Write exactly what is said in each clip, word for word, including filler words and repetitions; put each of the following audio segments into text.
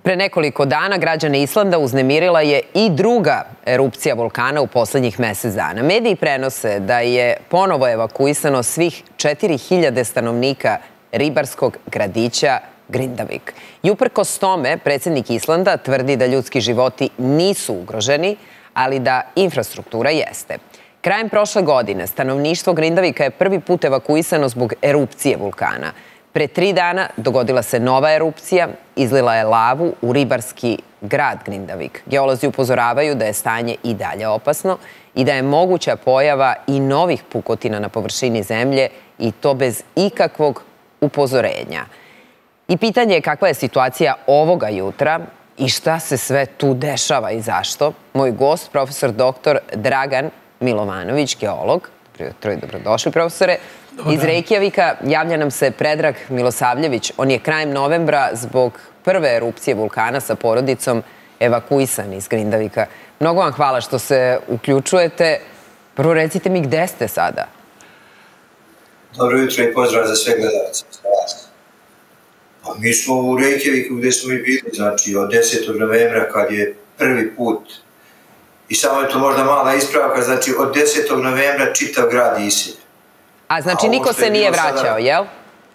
Pre nekoliko dana građane Islanda uznemirila je i druga erupcija vulkana u poslednjih mesec dana. Mediji prenose da je ponovo evakuisano svih četiri hiljade stanovnika ribarskog gradića Grindavik. I uprkos tome, predsjednik Islanda tvrdi da ljudski životi nisu ugroženi, ali da infrastruktura jeste. Krajem prošle godine stanovništvo Grindavika je prvi put evakuisano zbog erupcije vulkana. Pre tri dana dogodila se nova erupcija, izlila je lavu u ribarski grad Grindavik. Geolozi upozoravaju da je stanje i dalje opasno i da je moguća pojava i novih pukotina na površini zemlje i to bez ikakvog upozorenja. I pitanje je kakva je situacija ovoga jutra i šta se sve tu dešava i zašto. Moj gost, profesor doktor Dragan Milovanović, geolog. Dobro jutro i dobrodošli, profesore. Iz Reykjavika javlja nam se Predrag Milosavljević. On je krajem novembra zbog prve erupcije vulkana sa porodicom evakuisan iz Grindavika. Mnogo vam hvala što se uključujete. Prvo recite mi gde ste sada? Dobro jutro i pozdrav za sve gledalce. Pa mi smo u Reykjaviku gde smo i bili, znači od desetog novembra kad je prvi put, i samo je to možda mala ispravka, znači od desetog novembra čitav grad je iseljen. A znači niko se nije vraćao, jel?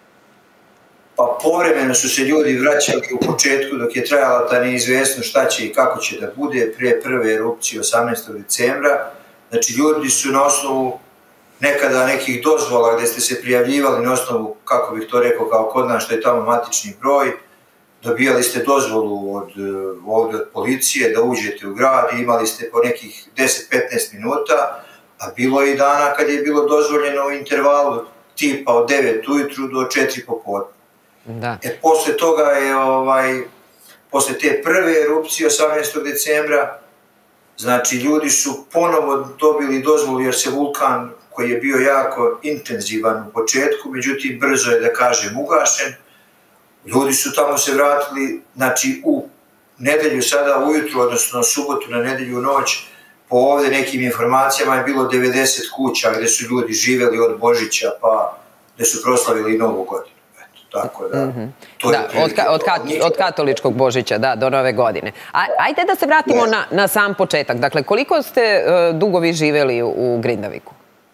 Pa povremeno su se ljudi vraćali u početku dok je trajala ta neizvesnost šta će i kako će da bude pre prve erupcije osamnaestog decembra. Znači ljudi su na osnovu nekada nekih dozvola gde ste se prijavljivali na osnovu, kako bih to rekao, kao kod nas što je tamo matični broj, dobijali ste dozvolu od, ovde od policije da uđete u grad i imali ste po nekih deset do petnaest minuta, a bilo je i dana kad je bilo dozvoljeno u intervalu tipa od devet ujutru do četiri popodne. Da. E, posle toga je, ovaj, posle te prve erupcije osamnaestog decembra, znači ljudi su ponovo dobili dozvolu jer se vulkan koji je bio jako intenzivan u početku, međutim brzo je, da kažem, ugašen. Ljudi su tamo se vratili, znači u nedelju sada ujutru, odnosno subotu na nedelju noć, po ovde nekim informacijama je bilo devedeset kuća gde su ljudi živeli od Božića pa gde su proslavili Novu godinu. Eto, tako da, to je prilike. Od katoličkog Božića, da, do Nove godine. Ajde da se vratimo na sam početak. Dakle, koliko ste dugo vi živeli u Grindaviku?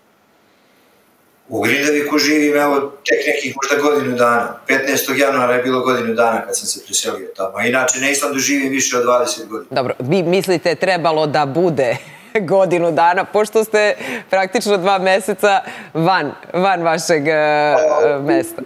U Grindaviku živim, evo, tek nekih možda godinu dana. petnaestog januara je bilo godinu dana kad sam se preselio tamo. A inače, na Islandu živim više od dvadeset godina. Dobro, vi mislite trebalo da bude godinu dana, pošto ste praktično dva meseca van vašeg mesta.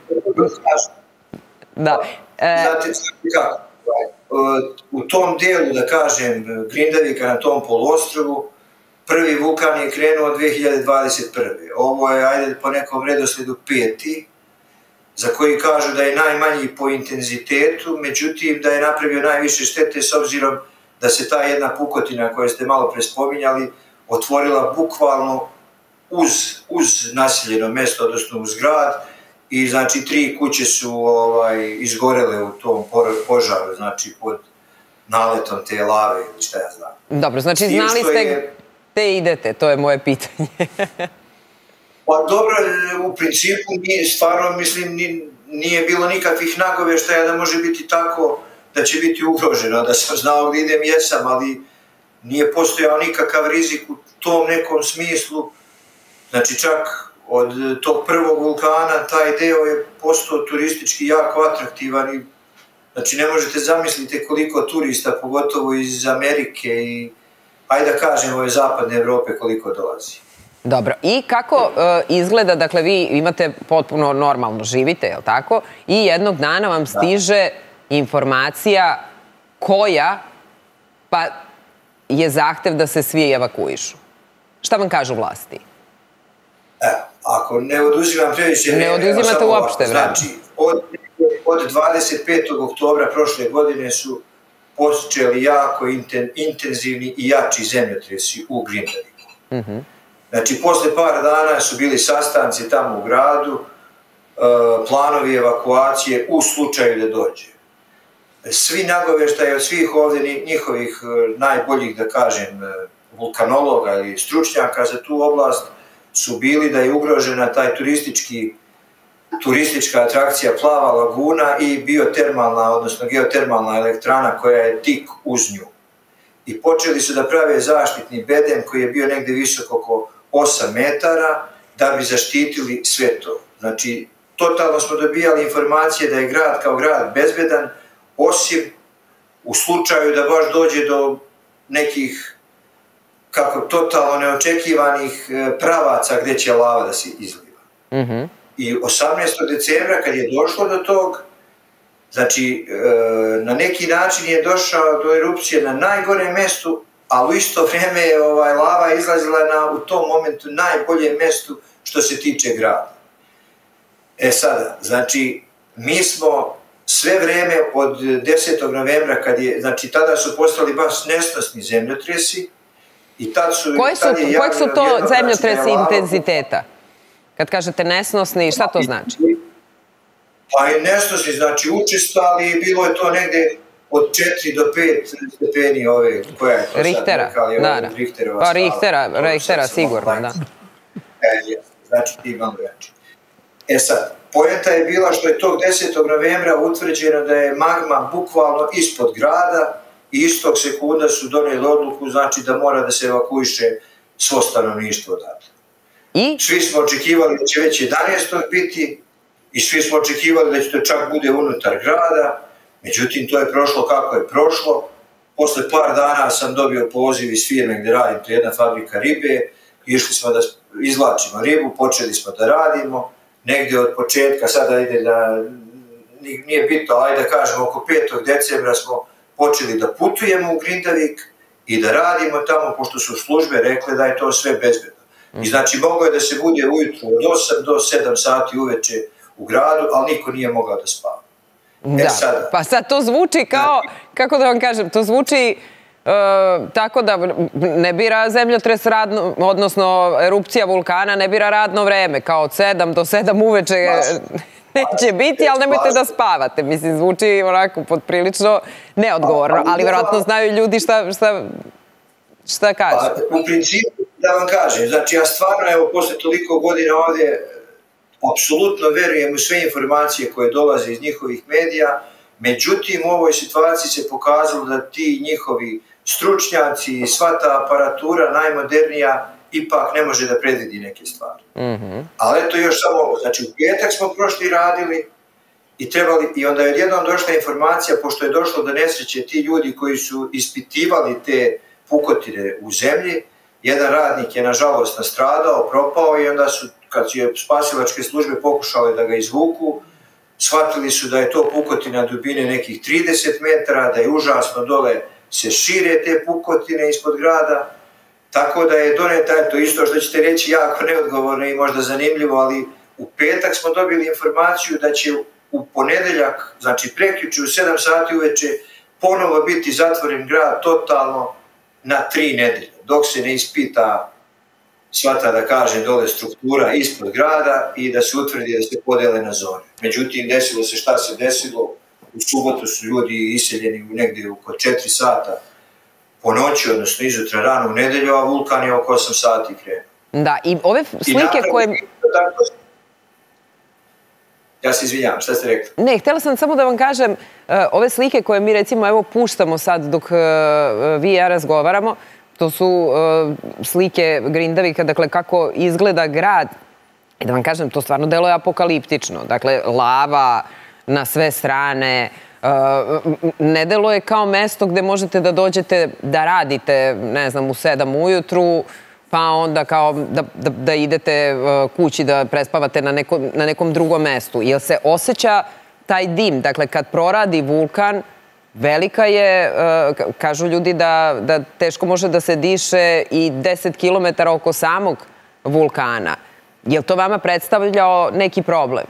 Da. Znate kako? U tom delu, da kažem, Grindavika na tom poluostrvu, prvi vulkan je krenuo dve hiljade dvadeset prve. Ovo je, ajde, po nekom redosledu peti, za koji kažu da je najmanji po intenzitetu, međutim da je napravio najviše štete s obzirom da se ta jedna pukotina koju ste malo pre spominjali otvorila bukvalno uz, uz naseljeno mesto, odnosno uz grad, i znači tri kuće su ovaj, izgorele u tom požaru, znači pod naletom te lave ili šta ja znam. Dobro, znači znali ste gde idete, to je moje pitanje. Pa dobro, u principu stvarno mislim nije bilo nikakvih nagoveštaja da može biti tako da će biti ugroženo, da sam znao gde idem jesam, ali nije postojao nikakav rizik u tom nekom smislu. Znači čak od tog prvog vulkana taj deo je postao turistički jako atraktivan i znači ne možete zamisliti koliko turista, pogotovo iz Amerike i ajde da kažem ove zapadne Evrope koliko dolazi. Dobro, i kako izgleda, dakle vi imate potpuno normalno živite, je li tako? I jednog dana vam stiže informacija koja pa je zahtev da se svi evakuišu. Šta vam kažu vlasti? Evo, ako ne oduzimam previše vreme... Ne oduzimate uopšte vreme. Znači, od dvadeset petog oktobra prošle godine su počeli jako intenzivni i jači zemljotresi u Grindaviku. Znači, posle par dana su bili sastanci tamo u gradu, planovi evakuacije u slučaju da dođe. Svi nagoveštaji od svih ovde njihovih najboljih, da kažem, vulkanologa ili stručnjaka za tu oblast su bili da je ugrožena taj turistički turistička atrakcija Plava laguna i biotermalna, odnosno geotermalna elektrana koja je tik uz nju. I počeli su da prave zaštitni bedem koji je bio negde visok oko osam metara da bi zaštitili sve to. Znači, totalno smo dobijali informacije da je grad kao grad bezbedan, osim u slučaju da baš dođe do nekih kako totalno neočekivanih pravaca gde će lava da se izliva. Mm-hmm. I osamnaestog decembra kad je došlo do tog, znači na neki način je došao do erupcije na najgore mestu, ali u isto vreme je ovaj, lava izlazila na u tom momentu najbolje mestu što se tiče grada. E sada, znači mi smo sve vreme od desetog novembra, kad je, znači tada su postali baš nesnosni zemljotresi i tad su... Koji su, kojeg su to zemljotresi intenziteta? Kad kažete nesnosni, šta to znači? Pa i nesnosni, znači učestali, bilo je to negde od četiri do pet stepeni ove, koja je to sad Richtera, nekali, da, da. Richterova Pa skala. Richtera, Richtera sigurno, da. E, znači ti malo reći. E sad, poenta je bila što je tog desetog novembra utvrđeno da je magma bukvalno ispod grada i istog sekunda su donijeli odluku, znači da mora da se evakuiše svo stanovništvo odatle. I? Svi smo očekivali da će već jedanaestog biti i svi smo očekivali da će to čak bude unutar grada, međutim to je prošlo kako je prošlo. Posle par dana sam dobio poziv iz firme gde radim, to je jedna fabrika ribe, išli smo da izvlačimo ribu, počeli smo da radimo, negde od početka, sada ide da, nije bitno, ajde da kažemo, oko petog decembra smo počeli da putujemo u Grindavik i da radimo tamo, pošto su službe rekle da je to sve bezbedno. I znači moglo je da se bude ujutru od osam do sedam sati uveče u gradu, ali niko nije mogao da spava. Da, e sada, pa sad to zvuči kao, kako da vam kažem, to zvuči uh, tako da ne bira zemljotres radno, odnosno erupcija vulkana ne bira radno vreme, kao od sedam do sedam uveče neće biti, ali nemojte da spavate. Mislim, zvuči onako podprilično neodgovorno, ali vjerojatno znaju ljudi šta, šta, šta kažu. Pa, u principu, da vam kažem, znači ja stvarno, evo, posle toliko godina ovdje apsolutno verujem u sve informacije koje dolaze iz njihovih medija, međutim u ovoj situaciji se pokazalo da ti njihovi stručnjaci i sva ta aparatura najmodernija ipak ne može da predvidi neke stvari. Mm-hmm. Ali eto još samo ovo, znači u petak smo prošli radili i trebali, i onda je odjednom došla informacija, pošto je došlo do nesreće, ti ljudi koji su ispitivali te pukotine u zemlji, jedan radnik je nažalost nastradao, propao i onda su, kad su spasilačke službe pokušale da ga izvuku, shvatili su da je to pukotina dubine nekih trideset metara, da je užasno dole se šire te pukotine ispod grada, tako da je doneta, eto isto što ćete reći jako neodgovorno i možda zanimljivo, ali u petak smo dobili informaciju da će u ponedeljak, znači prekjuče u sedam sati uveče, ponovo biti zatvoren grad totalno na tri nedelje, dok se ne ispita svata, da kaže, dole struktura ispod grada i da se utvrdi da se podele na zone. Međutim, desilo se šta se desilo, u subotu su ljudi iseljeni negdje oko četiri sata po noći, odnosno izutra rano u nedelju, a vulkan je oko osam sati krenuo. Da, i ove slike koje... Ja se izvinjam, šta ste rekli? Ne, htjela sam samo da vam kažem, ove slike koje mi recimo evo puštamo sad dok vi i ja razgovaramo, to su slike Grindavika, dakle kako izgleda grad. I da vam kažem, to stvarno deluje apokaliptično. Dakle, lava na sve strane, ne deluje kao mesto gde možete da dođete da radite, ne znam, u sedam ujutru, pa onda kao da, da, da idete kući da prespavate na, neko, na nekom drugom mestu. Jel se osjeća taj dim? Dakle, kad proradi vulkan, velika je, kažu ljudi da, da teško može da se diše i deset kilometara oko samog vulkana. Je li to vama predstavljao neki problem?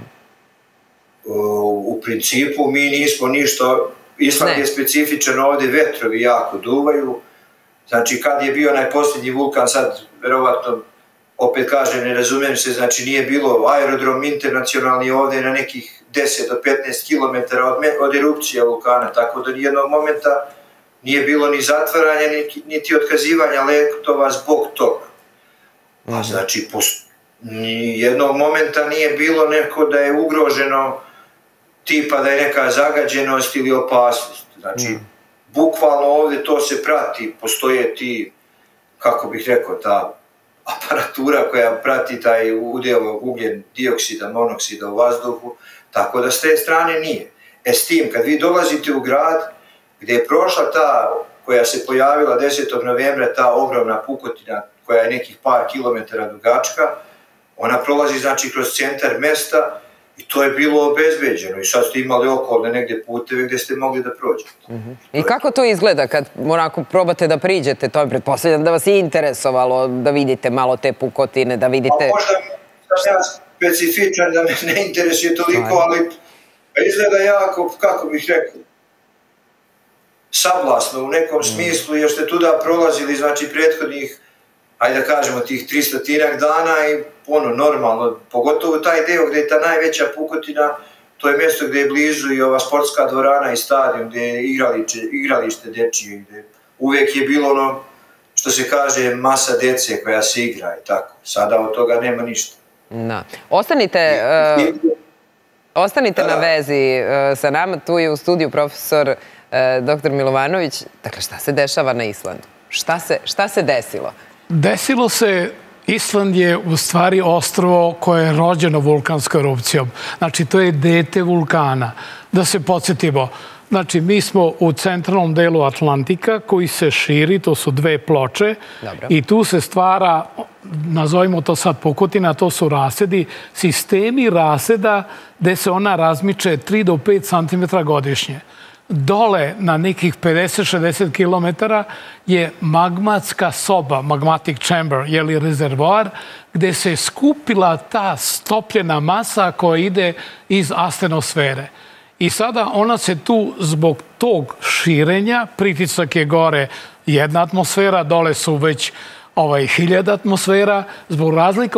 U principu mi nismo ništa, Island je specifičan, ovdje vetrovi jako duvaju. Znači kad je bio najposljednji vulkan, sad verovatno, opet kažem, ne razumijem se, znači nije bilo aerodrom internacionalni ovdje na nekih deset do petnaest kilometara od, od erupcija vulkana, tako da nijednog momenta nije bilo ni zatvaranja, niti, niti otkazivanja letova zbog toga. A znači, Jednog momenta nije bilo neko da je ugroženo, tipa da je neka zagađenost ili opasnost. Znači, bukvalno ovdje to se prati, postoje ti, kako bih rekao, ta aparatura koja prati taj udjel ugljen dioksida, monoksida u vazduhu, tako da s te strane nije. E s tim, kad vi dolazite u grad gdje je prošla ta, koja se pojavila desetog novembra, ta ogromna pukotina koja je nekih par kilometara dugačka, ona prolazi znači kroz centar mesta i to je bilo obezbeđeno i sad ste imali okolne negdje puteve gdje ste mogli da prođete. I kako to izgleda kad onako probate da priđete, to je pretpostavljam da vas je interesovalo da vidite malo te pukotine, da vidite... Pa možda sam ja specifičan da me ne interesuje toliko, ali izgleda jako, kako bih rekao, sablasno u nekom smislu, jer ste tuda prolazili, znači, prethodnih, ajde da kažemo, tih tristotinak dana i ono, normalno, pogotovo taj deo gdje je ta najveća pukotina, to je mjesto gdje je blizu i ova sportska dvorana i stadion, gdje je igralište dečije, gdje uvijek je bilo ono, što se kaže, masa dece koja se igra i tako. Sada od toga nema ništa. Da. Ostanite... Ostanite na vezi sa nama, tu je u studiju profesor doktor Milovanović. Dakle, šta se dešava na Islandu? Šta se desilo? Desilo se, Island je u stvari ostrvo koje je rođeno vulkanskom erupcijom. Znači, to je dete vulkana. Da se podsjetimo, znači, mi smo u centralnom delu Atlantika koji se širi, to su dve ploče i tu se stvara, nazovimo to sad pukotina, to su rasedi, sistemi raseda gde se ona razmiče tri do pet centimetara godišnje. Dole na nekih pedeset do šezdeset kilometara je magmatska soba, magmatic chamber, jeli rezervoar, gde se skupila ta stopljena masa koja ide iz astenosfere. I sada ona se tu zbog tog širenja, pritisak je gore jedna atmosfera, dole su već hiljada atmosfera, zbog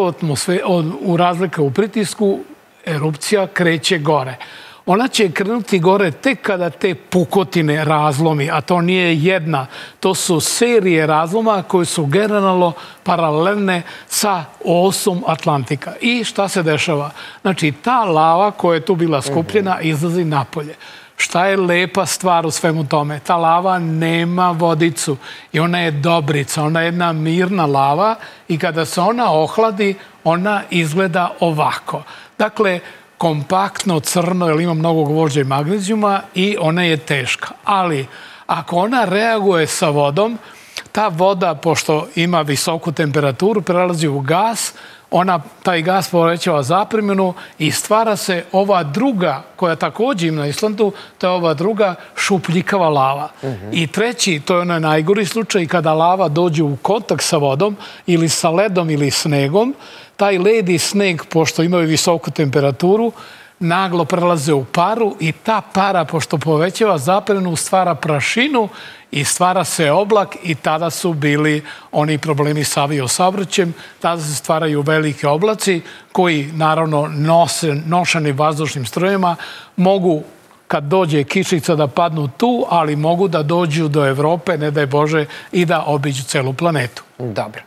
razlika u pritisku erupcija kreće gore. Ona će krenuti gore tek kada te pukotine razlomi, a to nije jedna. To su serije razloma koje su generalno paralelne sa osom Atlantika. I šta se dešava? Znači, ta lava koja je tu bila skupljena izlazi napolje. Šta je lepa stvar u svemu tome? Ta lava nema vodicu i ona je dobrica, ona je jedna mirna lava i kada se ona ohladi, ona izgleda ovako. Dakle, kompaktno, crno, jer ima mnogo gvožđa i magnezijuma i ona je teška. Ali, ako ona reaguje sa vodom, ta voda, pošto ima visoku temperaturu, prelazi u gas, taj gas povećava zapreminu i stvara se ova druga, koja također ima na Islandu, to je ova druga šupljikava lava. I treći, to je onaj najgori slučaj, kada lava dođe u kontakt sa vodom ili sa ledom ili snegom, taj led i sneg, pošto imaju visoku temperaturu, naglo prelaze u paru i ta para, pošto povećava zapreminu, stvara prašinu i stvara se oblak i tada su bili oni problemi sa aviosaobraćajem. Tada se stvaraju velike oblaci koji, naravno, nošeni vazdušnim strujama, mogu, kad dođe kišnica, da padnu tu, ali mogu da dođu do Evrope, ne daj Bože, i da obiđu celu planetu. Dobro.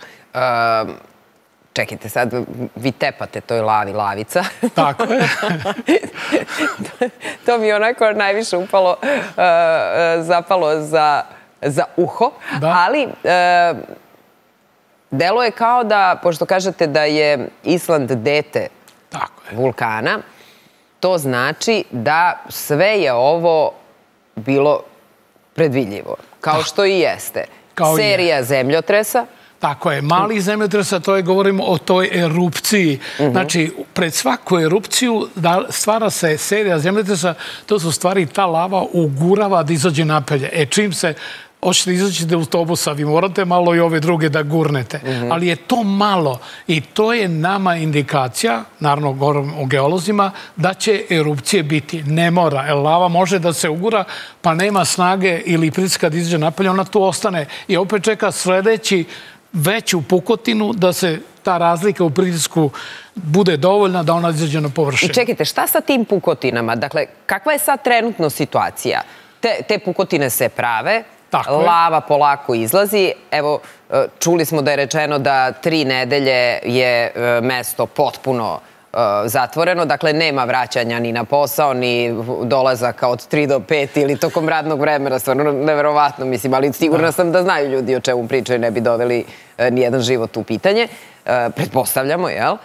Čekajte, sad vi tepate toj lavi lavica. Tako je. To mi je onako najviše upalo, zapalo za uho. Ali delo je kao da, pošto kažete da je Island dete vulkana, to znači da sve je ovo bilo predvidljivo. Kao što i jeste. Serija zemljotresa. Tako je, mali zemljotresa, to je, govorimo o toj erupciji. Znači, pred svaku erupciju stvara se serija zemljotresa, to su stvari, ta lava ugurava da izađe napolje. E, čim se hoćete izaći do autobusa, vi morate malo i ove druge da gurnete. Ali je to malo i to je nama indikacija, naravno govorim o geolozima, da će erupcije biti. Ne mora, jer lava može da se ugura, pa nema snage ili pritiska da izađe napolje, ona tu ostane i opet čeka sledeći veću pukotinu da se ta razlika u pritisku bude dovoljna da ona izađe na površinu. I čekajte, šta sa tim pukotinama? Dakle, kakva je sad trenutno situacija? Te pukotine se prave, lava polako izlazi. Evo, čuli smo da je rečeno da tri nedelje je mesto potpuno zatvoreno, dakle nema vraćanja ni na posao, ni dolazaka od tri do pet ili tokom radnog vremena, stvarno neverovatno, mislim, ali sigurna sam da znaju ljudi o čemu pričaju, ne bi doveli nijedan život u pitanje. Pretpostavljamo, jel?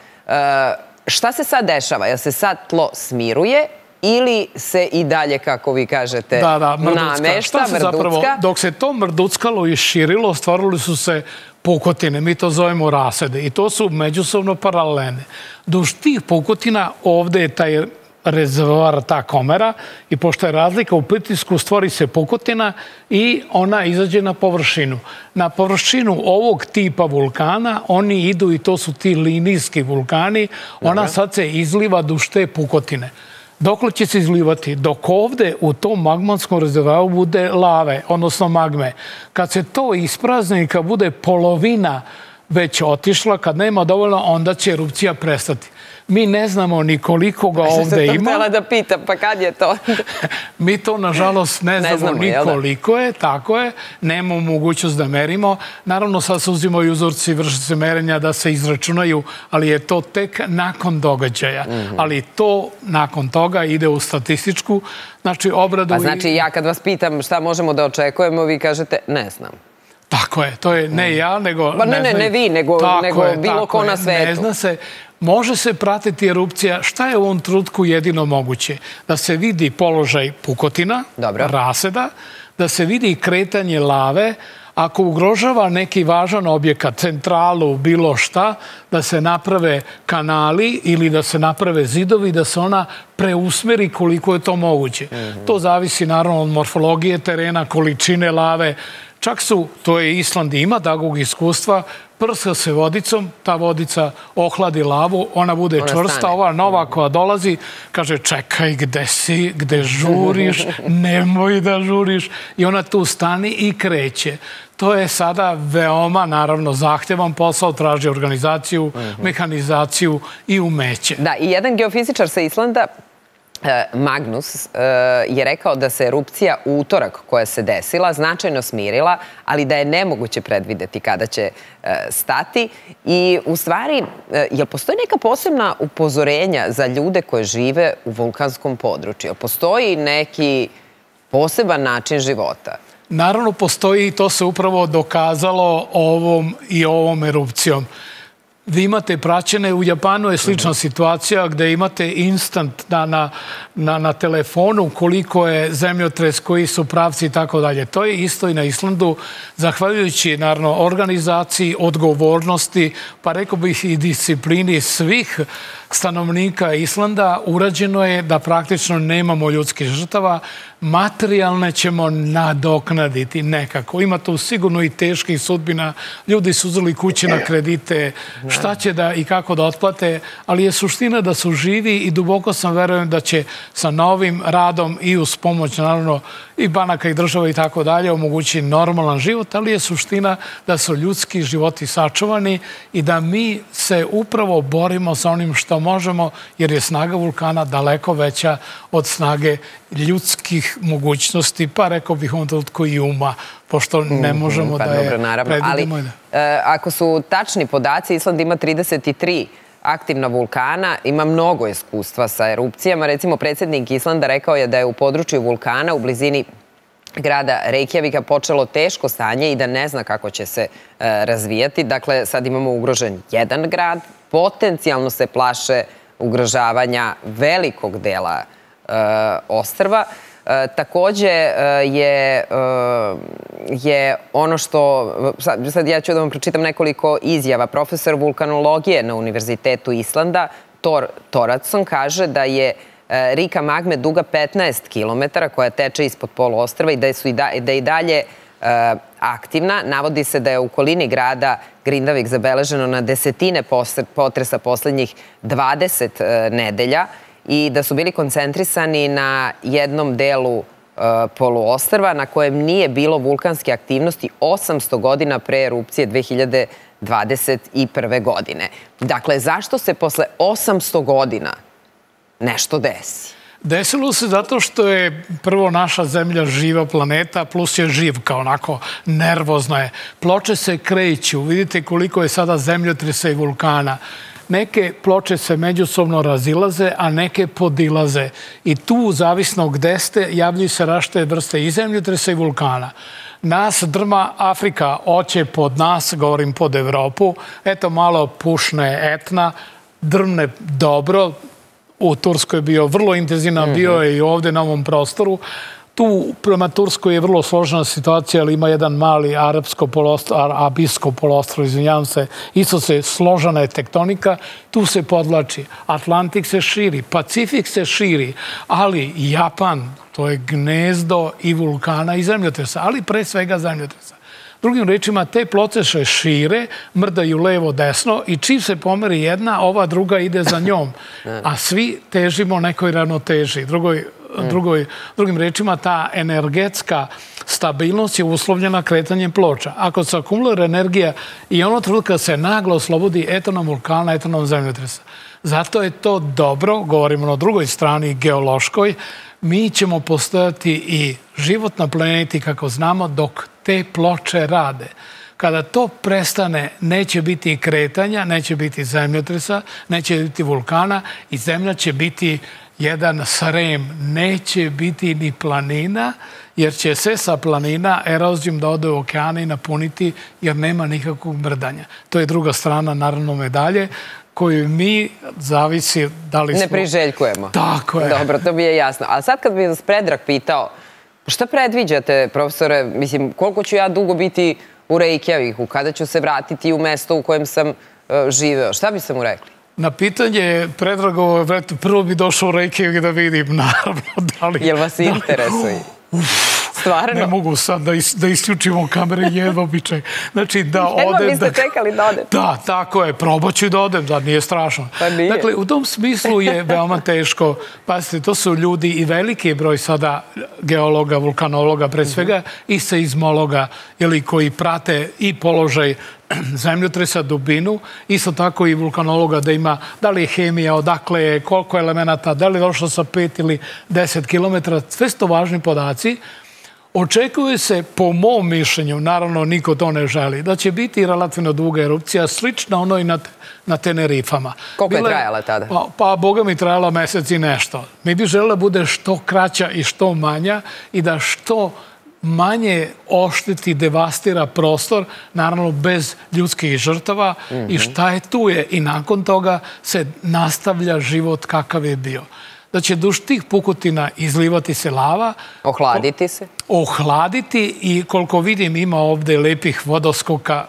Šta se sad dešava? Jel se sad tlo smiruje ili se i dalje, kako vi kažete, namešta, mrducka? Dok se to mrduckalo i širilo, stvarili su se pukotine, mi to zovemo rasede, i to su međusobno paralelne. Duž tih pukotina ovde je taj rezervoar, ta komera, i pošto je razlika u pritisku, stvori se pukotina i ona izađe na površinu. Na površinu ovog tipa vulkana oni idu, i to su ti linijski vulkani, ona sad se izliva duž te pukotine. Dokle će se izlivati? Dok ovde u tom magmatskom rezervoaru bude lave, odnosno magme. Kad se to isprazni i kad bude polovina već otišla, kad nema dovoljno, onda će erupcija prestati. Mi ne znamo ni koliko ga ovde ima. Što sam htjela da pitam, pa kad je to? Mi to, nažalost, ne znamo ni koliko je, tako je. Nemamo mogućnost da merimo. Naravno, sad se uzimaju uzorci, vrše se merenja da se izračunaju, ali je to tek nakon događaja. Ali to nakon toga ide u statističku, znači, obradu... A znači, ja kad vas pitam šta možemo da očekujemo, vi kažete ne znam. Tako je, to je ne ja, nego... Ne, ne, ne vi, nego bilo ko na svetu. Ne zna se. Može se pratiti erupcija. Šta je u ovom trenutku jedino moguće? Da se vidi položaj pukotina, raseda, da se vidi kretanje lave, ako ugrožava neki važan objekat, centralu, bilo šta, da se naprave kanali ili da se naprave zidovi, da se ona preusmeri koliko je to moguće. To zavisi naravno od morfologije terena, količine lave. Čak su, to je Island ima takvog iskustva, prska se vodicom, ta vodica ohladi lavu, ona bude čvrsta, ova nova koja dolazi, kaže čekaj, gde si, gde žuriš, nemoj da žuriš, i ona tu stani i kreće. To je sada veoma, naravno, zahtjevan posao, traži organizaciju, mehanizaciju i umeće. Da, i jedan geofizičar sa Islanda, Magnus, je rekao da se erupcija u utorak koja se desila značajno smirila, ali da je nemoguće predvideti kada će stati. I u stvari, jel postoji neka posebna upozorenja za ljude koje žive u vulkanskom području? Jel postoji neki poseban način života? Naravno postoji, i to se upravo dokazalo ovom i ovom erupcijom. Vi imate praćene, u Japanu je slična situacija gde imate instant na telefonu koliko je zemljotres, koji su pravci i tako dalje. To je isto i na Islandu, zahvaljujući naravno organizaciji, odgovornosti, pa rekao bih i disciplini svih stanovnika Islanda, urađeno je da praktično nemamo ljudskih žrtava. Materijalne ćemo nadoknaditi nekako. Ima tu sigurno i teških sudbina. Ljudi su uzeli kuće na kredite, šta će da i kako da otplate, ali je suština da su živi i duboko sam verujem da će sa novim radom i uz pomoć, naravno, i banaka i država i tako dalje, omogućiti normalan život, ali je suština da su ljudski životi sačuvani i da mi se upravo borimo sa onim što možemo, jer je snaga vulkana daleko veća od snage ljudskih mogućnosti, pa rekao bih onda i uma, pošto ne možemo da je predvidimo. Ali ako su tačni podaci, Island ima trideset tri aktivna vulkana, ima mnogo iskustva sa erupcijama. Recimo, predsjednik Islanda rekao je da je u području vulkana u blizini grada Reykjavika počelo teško stanje i da ne zna kako će se razvijati. Dakle, sad imamo ugrožen jedan grad, potencijalno se plaše ugrožavanja velikog dela ostrva. Takođe je ono što, sad ja ću da vam pročitam nekoliko izjava. Profesor vulkanologije na Univerzitetu Islanda, Thor Thordarson, kaže da je rika magme duga petnaest kilometara koja teče ispod poluostrva i da je i dalje aktivna. Navodi se da je u okolini grada Grindavik zabeleženo na desetine potresa poslednjih dvadeset nedelja i da su bili koncentrisani na jednom delu poluostrva na kojem nije bilo vulkanske aktivnosti osamsto godina pre erupcije dve hiljade dvadeset prve. godine. Dakle, zašto se posle osamsto godina nešto desi? Desilo se zato što je prvo naša zemlja živa planeta, plus je živka, onako nervozna je. Ploče se kreću, vidite koliko je sada zemljotresa i vulkana. Neke ploče se međusobno razilaze, a neke podilaze. I tu, zavisno gde ste, javljaju se različite vrste i zemljotresa i vulkana. Nas drma Afrika, oće pod nas, govorim pod Evropu, eto malo pušne Etna, drmne dobro. U Turskoj je bio vrlo intenzivan, bio je i ovde na ovom prostoru. Tu prema Turskoj je vrlo složena situacija, ali ima jedan mali arapsko poloostrvo, arabijsko poloostrvo, izvinjavam se, isto se složena je tektonika, tu se podlači. Atlantik se širi, Pacifik se širi, ali Japan, to je gnezdo i vulkana i zemljotresa, ali pre svega zemljotresa. Drugim rečima, te ploče se šire, mrdaju levo, desno i čim se pomeri jedna, ova druga ide za njom. A svi težimo nekoj ravnoteži. Drugoj, drugoj, drugim rečima, ta energetska stabilnost je uslovljena kretanjem ploča. Ako se akumulira energija i ono trenutka se naglo oslobodi, eto nam vulkana, eto nam zemljotresa. Zato je to dobro, govorimo na drugoj strani geološkoj, mi ćemo postojati i život na planeti kako znamo dok te ploče rade. Kada to prestane, neće biti kretanja, neće biti zemljotresa, neće biti vulkana i zemlja će biti jedan srem. Neće biti ni planina, jer će se sa planina erozijom da ode u okeane i napuniti, jer nema nikakvog mrdanja. To je druga strana, naravno, medalje, koju mi zavisi da li smo... Ne priželjkujemo. Tako je. Dobro, to mi je jasno. Ali sad kad bi vas Predrag pitao, šta predviđate, profesore, mislim, koliko ću ja dugo biti u Reykjaviku, kada ću se vratiti u mesto u kojem sam živeo, šta bi se mu rekli? Na pitanje Predragovo, prvo bi došao u Reykjavik da vidim, naravno, da li... Jel vas interesuje? Stvarno? Ne mogu sad da isključimo kamere, jedva bi ček. Znači, da odem... Jedva biste čekali da odem. Da, tako je. Probat ću da odem, da nije strašno. Pa nije. Dakle, u tom smislu je veoma teško. Pazite, to su ljudi i veliki broj sada geologa, vulkanologa, pre svega, i seizmologa, koji prate i položaj zemljotresa, dubinu, isto tako i vulkanologa da ima da li je hemija, odakle je, koliko je elemenata, da li je došlo sa pet ili deset kilometara, sve su to važni podaci. Očekuje se, po mom mišljenju, naravno niko to ne želi, da će biti relativno duga erupcija, slična onoj na Tenerifama. Koliko je trajala tada? Pa, Boga mi trajala mesec i nešto. Mi bi željela bude što kraća i što manja i da što manje ošteti, devastira prostor, naravno bez ljudskih žrtava i šta je tu je. I nakon toga se nastavlja život kakav je bio. Da će duž tih pukotina izlivati se lava. Ohladiti se? Ohladiti i koliko vidim ima ovde lepih vodoskoka,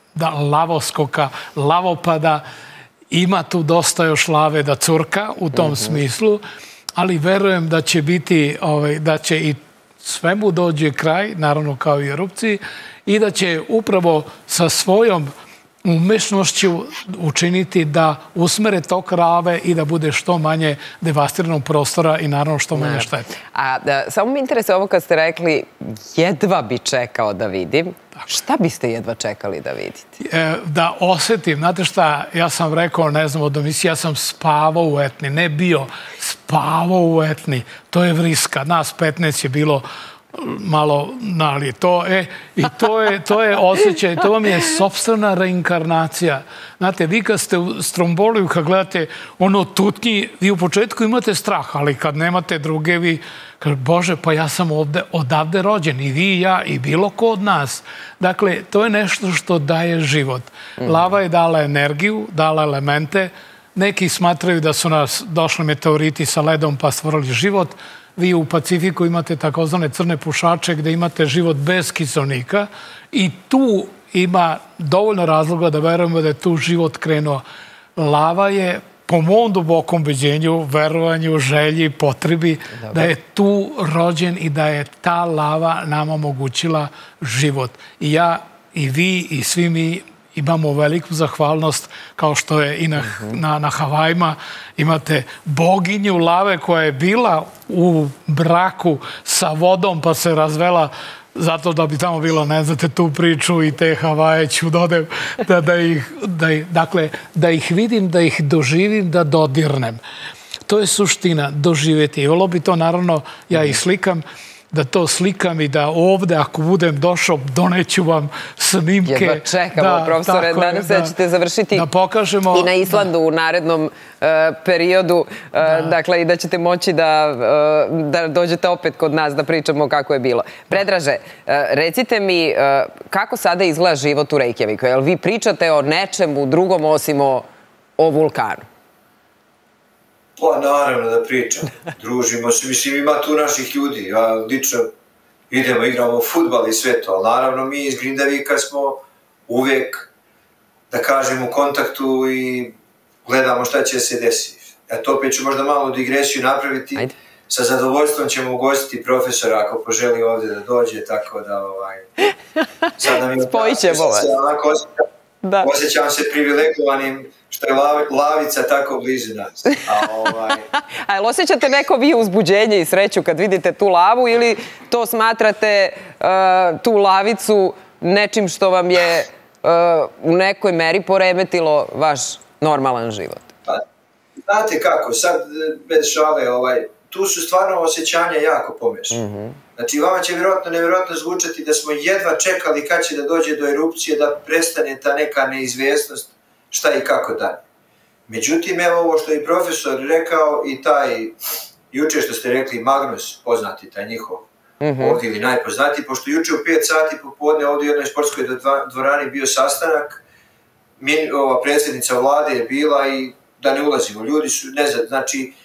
lavoskoka, lavopada. Ima tu dosta još lave da curka u tom smislu, ali verujem da će biti, da će i svemu dođe kraj, naravno kao i erupciji, i da će upravo sa svojom umešnošću učiniti da usmere tok lave i da bude što manje devastiranog prostora i naravno što manje štete. A samo mi interesuje ovo kad ste rekli jedva bi čekao da vidim. Šta biste jedva čekali da vidite? Da osetim. Znate šta, ja sam rekao, ne znam, od emisije, ja sam spavao u Etni. Ne bio, spavao u Etni. To je vriska. Nas petnaest je bilo malo nali. To je, i to je, to je osjećaj, to vam je sopstvena reinkarnacija. Znate, vi kad ste u Stromboliju, kad gledate ono tutnji, vi u početku imate strah, ali kad nemate druge, vi kaže, Bože, pa ja sam ovde, odavde rođen, i vi i ja, i bilo ko od nas. Dakle, to je nešto što daje život. Lava je dala energiju, dala elemente. Neki smatraju da su nas došli meteoriti sa ledom pa stvorili život. Vi u Pacifiku imate takozvane crne pušače gde imate život bez kiselnika i tu ima dovoljno razloga da verujemo da je tu život krenuo. Lava je, po mom dubokom ubeđenju, verovanju, želji, potrebi, da je tu rođen i da je ta lava nama omogućila život. I ja, i vi, i svi mi imamo veliku zahvalnost, kao što je i na Havajima. Imate boginju lave koja je bila u braku sa vodom pa se razvela zato da bi tamo bilo, ne znate, tu priču i te Havaje ću dodem, da ih vidim, da ih doživim, da dodirnem. To je suština, doživjeti. I volio bi to, naravno, ja i slikam, da to slikam i da ovde, ako budem došao, doneću vam snimke. Jedva čekamo, profesore, nadam se da ćete završiti i na Islandu u narednom periodu, dakle, i da ćete moći da dođete opet kod nas da pričamo kako je bilo. Predraže, recite mi, kako sada izgleda život u Reykjaviku? Jel vi pričate o nečemu drugom osim o vulkanu? Pa naravno da pričam, družimo se, mislim ima tu naših ljudi, ja lično idemo, igramo fudbal i sve to, ali naravno mi iz Grindavika smo uvijek, da kažem, u kontaktu i gledamo šta će se desiti. Eto, opet ću možda malo digresiju napraviti, sa zadovoljstvom ćemo ugostiti profesora ako poželi ovdje da dođe, tako da ovaj... Spojit ćemo vas. Osjećam se privilegovanim što je lavica tako blizu nas. A jel osjećate neko vi uzbuđenje i sreću kad vidite tu lavu ili to smatrate tu lavicu nečim što vam je u nekoj meri poremetilo vaš normalan život? Znate kako, sad bez šale, tu su stvarno osjećanja jako pomešane. Znači, vama će vjerojatno nevjerojatno zvučati da smo jedva čekali kad će da dođe do erupcije, da prestane ta neka neizvjesnost šta i kako dalje. Međutim, evo ovo što je profesor rekao i taj, juče što ste rekli, Magnus, poznati, taj njihov, ovdje ili najpoznatiji, pošto juče u pet sati popodne ovdje u jednoj sportskoj dvorani bio sastanak, ova predsjednica vlade je bila i da ne ulazimo, ljudi su, ne znam, znači,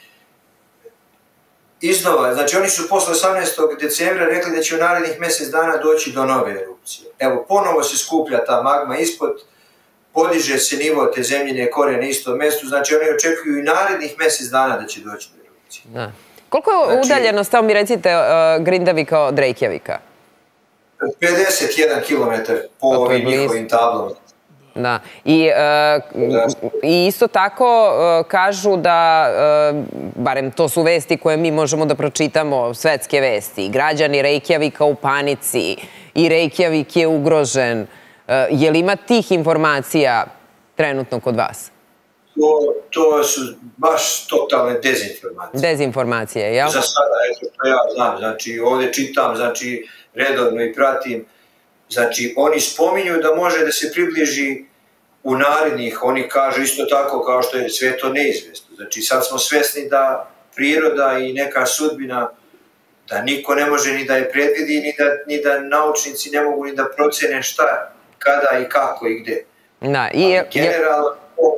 iznova, znači oni su posle osamnaestog decembra rekli da će u narednih mjesec dana doći do nove erupcije. Evo, ponovo se skuplja ta magma ispod, podiže se nivo te zemljine kore na istom mjestu, znači oni očekuju i narednih mjesec dana da će doći do erupcije. Koliko je udaljeno, stavno mi recite, Grindavika od Reykjavika? pedeset jedan kilometar po ovim njihovim tablama. Da. I isto tako kažu da, barem to su vesti koje mi možemo da pročitamo, svetske vesti, građani Reykjavika u panici i Reykjavik je ugrožen. Je li ima tih informacija trenutno kod vas? To su baš totalne dezinformacije. Dezinformacije, jel? Za sada, eto što ja znam, znači ovdje čitam, znači redovno i pratim, znači oni spominju da može da se približi u narednih, oni kažu isto tako kao što je sve to neizvjesno. Znači sad smo svjesni da priroda i neka sudbina, da niko ne može ni da je predvidi, ni da, ni da naučnici ne mogu ni da procene šta, kada i kako i gde. Da, i je, generalno...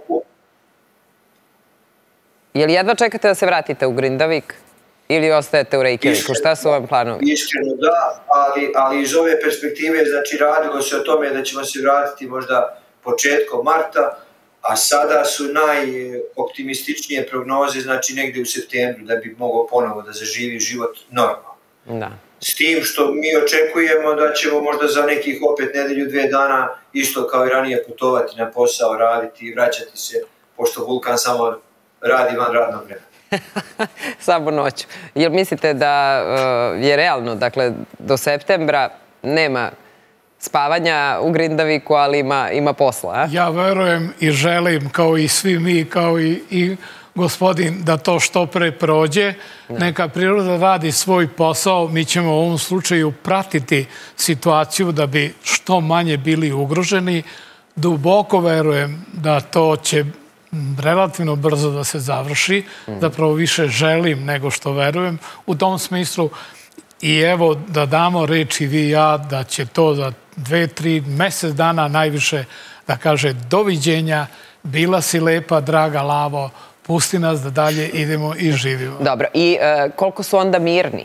Je li jedva čekate da se vratite u Grindavik ili ostajete u Reykjaviku? Šta su vam planovi? Iskreno da, ali, ali iz ove perspektive, znači radilo se o tome da ćemo se vratiti možda početkom marta, a sada su najoptimističnije prognoze, znači negdje u septembru, da bi mogao ponovo da zaživi život normalno. Da. S tim što mi očekujemo da ćemo možda za nekih opet nedelju, dve dana, isto kao i ranije, putovati na posao, raditi i vraćati se, pošto vulkan samo radi van radnog vremena. Samo noću. Jel mislite da je realno, dakle, do septembra nema spavanja u Grindaviku, ali ima posla? Ja verujem i želim, kao i svi mi, kao i gospodin, da to što pre prođe. Neka priroda radi svoj posao. Mi ćemo u ovom slučaju pratiti situaciju da bi što manje bili ugroženi. Duboko verujem da to će relativno brzo da se završi. Zapravo više želim nego što verujem u tom smislu. I evo da damo reč i vi i ja da će to za dve, tri mesec dana najviše da kaže doviđenja, bila si lepa, draga Lavo, pusti nas da dalje idemo i živimo. Dobro, i koliko su onda mirni?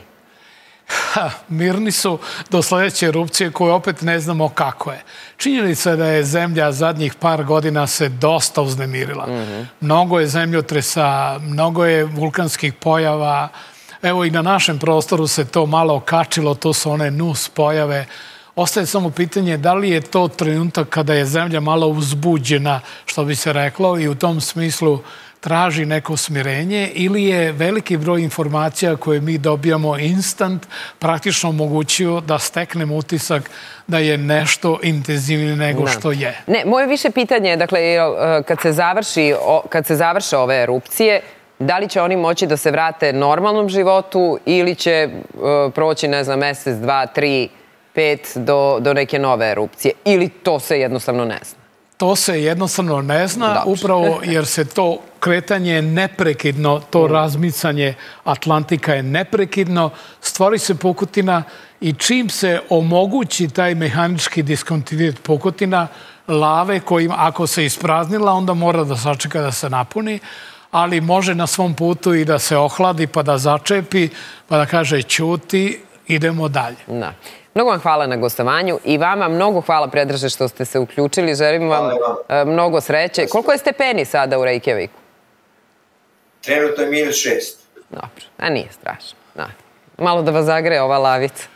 Mirni su do sljedeće erupcije koje opet ne znamo kako je. Činjenica je da je zemlja zadnjih par godina se dosta uznemirila. Mnogo je zemljotresa, mnogo je vulkanskih pojava. Evo i na našem prostoru se to malo okačilo, to su one nus pojave. Ostaje samo pitanje da li je to trenutak kada je zemlja malo uzbuđena, što bi se reklo, i u tom smislu traži neko smirenje, ili je veliki broj informacija koje mi dobijamo instant praktično omogućio da steknemo utisak da je nešto intenzivnije nego što je. Ne, moje više pitanje je, dakle, kad se završi, kad se završe ove erupcije, Da li će oni moći da se vrate normalnom životu ili će proći, ne znam, mesec, dva, tri, pet do neke nove erupcije? Ili to se jednostavno ne zna? To se jednostavno ne zna, upravo jer se to kretanje neprekidno, to razmicanje Atlantika je neprekidno, stvori se pukotina i čim se omogući taj mehanički diskontinuitet pukotina, lave kojim ako se ispraznila, onda mora da sačeka da se napuni, ali može na svom putu i da se ohladi pa da začepi, pa da kaže ćuti, idemo dalje. Da. Mnogo vam hvala na gostovanju i vama mnogo hvala, Predraže, što ste se uključili. Želim vam mnogo sreće. Koliko je stepeni sada u Reykjaviku? Trenutno je minus šest. Dobro, a nije strašno. Malo da vas zagreje ova lavica.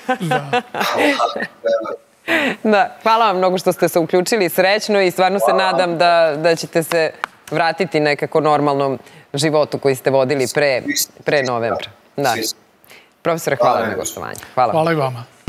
Da. Hvala vam mnogo što ste se uključili, srećno, i stvarno se nadam da ćete se vratiti nekako normalnom životu koji ste vodili pre novembra. Profesore, hvala na gostovanju. Hvala i vama.